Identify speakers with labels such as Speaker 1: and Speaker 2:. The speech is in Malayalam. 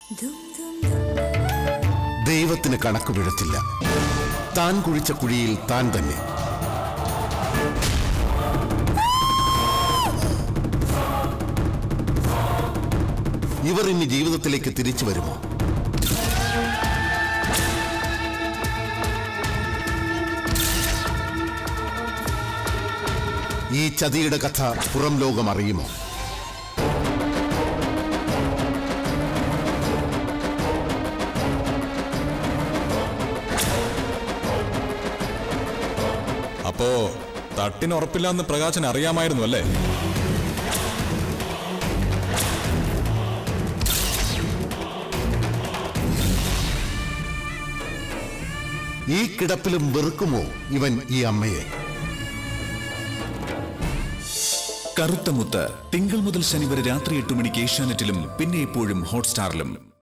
Speaker 1: ദൈവത്തിന് കണക്ക് വീഴത്തില്ല. താൻ കുഴിച്ച കുഴിയിൽ താൻ തന്നെ. ഇവർ ഇനി ജീവിതത്തിലേക്ക് തിരിച്ചു വരുമോ? ഈ ചതിയുടെ കഥ പുറം ലോകം അറിയുമോ?
Speaker 2: അപ്പോ തട്ടിനുറപ്പില്ലാന്ന് പ്രകാശൻ അറിയാമായിരുന്നു അല്ലേ?
Speaker 1: ഈ കിടപ്പിലും വെറുക്കുമോ ഇവൻ ഈ അമ്മയെ?
Speaker 3: കറുത്ത മുത്ത് തിങ്കൾ മുതൽ ശനി വരെ രാത്രി 8 മണിക്ക് ഏഷ്യാനെറ്റിലും പിന്നെ എപ്പോഴും ഹോട്ട്സ്റ്റാറിലും.